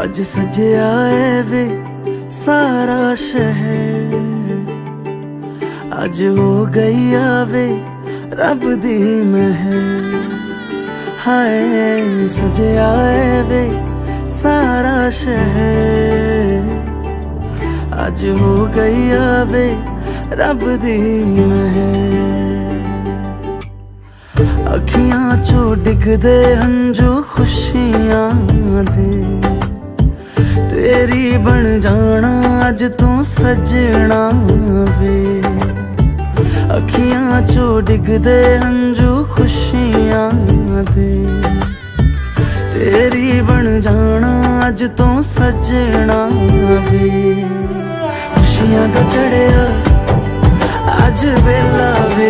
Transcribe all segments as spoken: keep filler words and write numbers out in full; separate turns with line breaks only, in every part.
अज सजया है वे सारा शहर, अज हो गई आवे रब दी महर। हाय सजया है वे सारा शहर, अज हो गई आवे रब दी महर। अखियां चो डिगदे हंजू खुशियां दे, तेरी बन जाना अज तू सजना वे। अखियां चो डिगदे हंजू खुशियां दे, तेरी बन जाना अज तू सजना वे। खुशियां दा चढ़िया अज वेला वे,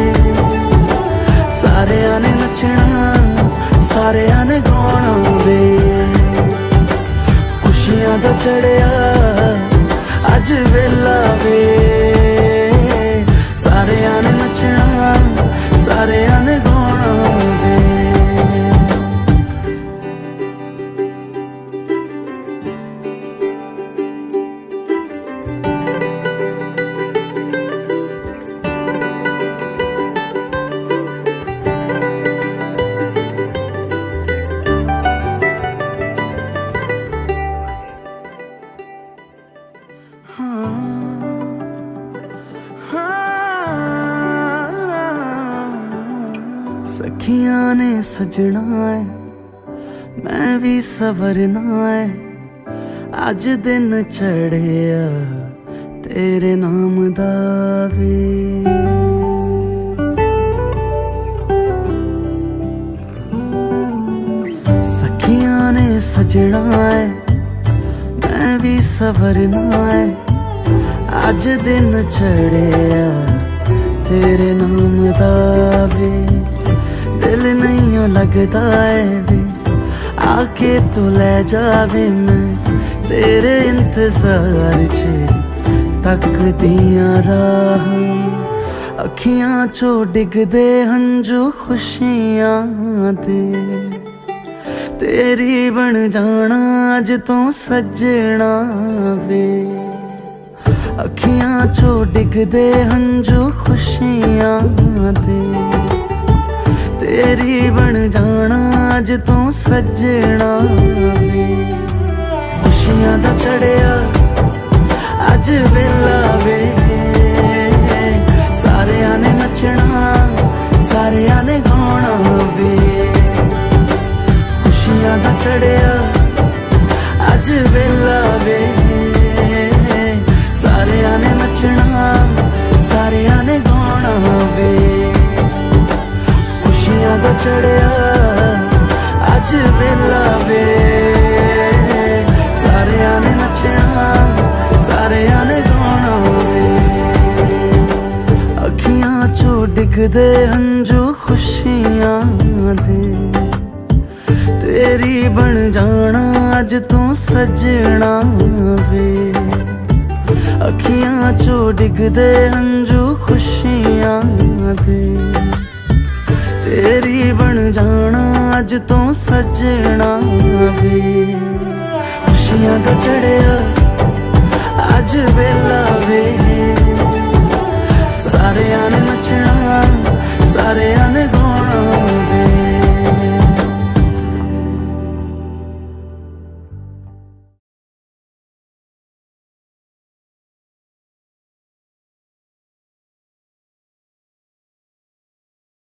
सारेयां ने नचना सारेयां ने गाना वे। खुशियां दा चढ़िया अज वेला वे, सारेयां ने नचना सारेयां ने गाना वे। सखियां ने सजना है मैं भी सवरना है, अज दिन चढ़िया तेरे नाम दा वे। सखियां ने सजना है मैं भी सवरना है, अज दिन चढ़िया तेरे नाम दा वे। दिल नहीं लगता है वे आके तू ले जावे, मैं तेरे इंतजार च तक दिया राह। अखियां चो डिगदे हंजू खुशियां दे, तेरी बन जाना अज तू सजना वे। अखियां चो डिगदे हंजू खुशियां दे, तेरी बन जाना अज तू सजना वे। खुशियां दा चढ़िया अज वेला वे, सारेयां ने नचना सारेयां ने गाना वे। खुशियां दा चढ़िया अज वेला वे, सारेयां ने नचना सारेयां ने गाना वे। खुशियां दा चढ़िया अज वेला वे, सारेयां ने नचना सारेयां ने गाना वे। अखियां चो डिगदे हंजू खुशियां दे, तेरी बन जाना अज तू सजना वे। अखियां चो डिगदे हंजू खुशियां दे, तेरी बन जाना अज तू सजना वे। खुशियां दा चढ़िया अज वेला वे,